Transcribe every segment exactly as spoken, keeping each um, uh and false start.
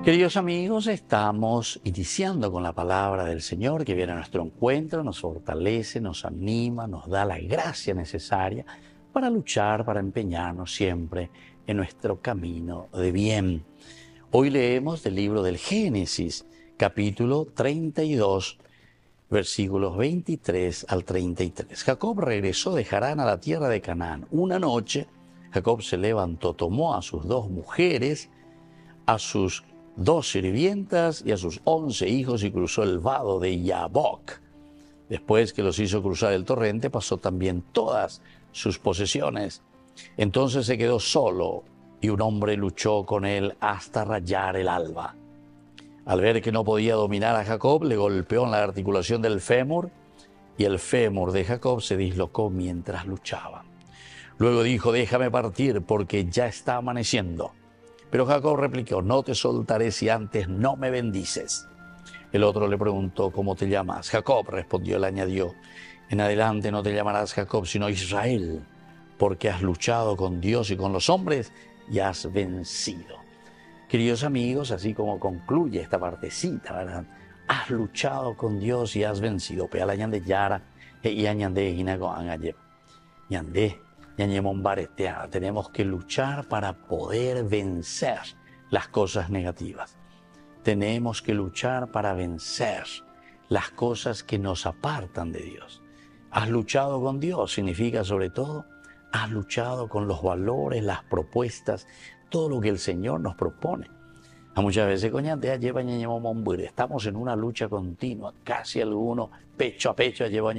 Queridos amigos, estamos iniciando con la palabra del Señor que viene a nuestro encuentro, nos fortalece, nos anima, nos da la gracia necesaria para luchar, para empeñarnos siempre en nuestro camino de bien. Hoy leemos del libro del Génesis, capítulo treinta y dos, versículos veintitrés al treinta y tres. Jacob regresó de Harán a la tierra de Canaán. Una noche, Jacob se levantó, tomó a sus dos mujeres, a sus dos sirvientas y a sus once hijos y cruzó el vado de Yabok. Después que los hizo cruzar el torrente, pasó también todas sus posesiones. Entonces se quedó solo y un hombre luchó con él hasta rayar el alba. Al ver que no podía dominar a Jacob, le golpeó en la articulación del fémur y el fémur de Jacob se dislocó mientras luchaba. Luego dijo: déjame partir porque ya está amaneciendo. Pero Jacob replicó: no te soltaré si antes no me bendices. El otro le preguntó: ¿cómo te llamas? Jacob, respondió. Él añadió: en adelante no te llamarás Jacob, sino Israel, porque has luchado con Dios y con los hombres y has vencido. Queridos amigos, así como concluye esta partecita, ¿verdad? Has luchado con Dios y has vencido. Pe añande yara y añande hinago angaye. Yandé. Tenemos que luchar para poder vencer las cosas negativas. Tenemos que luchar para vencer las cosas que nos apartan de Dios. Has luchado con Dios, significa sobre todo, has luchado con los valores, las propuestas, todo lo que el Señor nos propone. A muchas veces, estamos en una lucha continua, casi alguno, pecho a pecho,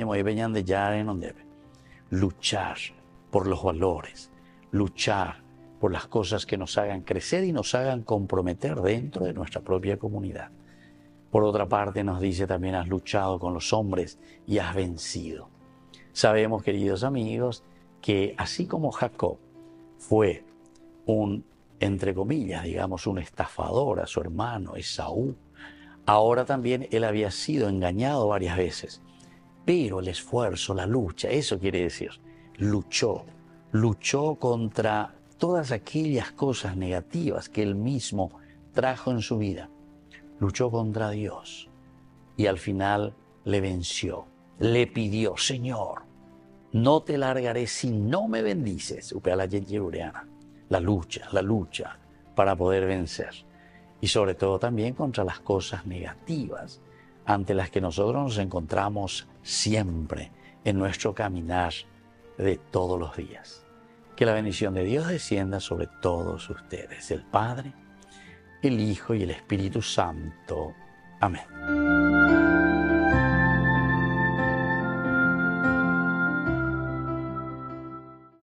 luchar por los valores, luchar por las cosas que nos hagan crecer y nos hagan comprometer dentro de nuestra propia comunidad. Por otra parte, nos dice también: has luchado con los hombres y has vencido. Sabemos, queridos amigos, que así como Jacob fue un, entre comillas, digamos, un estafador a su hermano Esaú, ahora también él había sido engañado varias veces. Pero el esfuerzo, la lucha, eso quiere decir, luchó, luchó contra todas aquellas cosas negativas que él mismo trajo en su vida. Luchó contra Dios y al final le venció. Le pidió: Señor, no te largaré si no me bendices. La lucha, la lucha para poder vencer. Y sobre todo también contra las cosas negativas ante las que nosotros nos encontramos siempre en nuestro caminar de todos los días. Que la bendición de Dios descienda sobre todos ustedes, el Padre, el Hijo y el Espíritu Santo. Amén.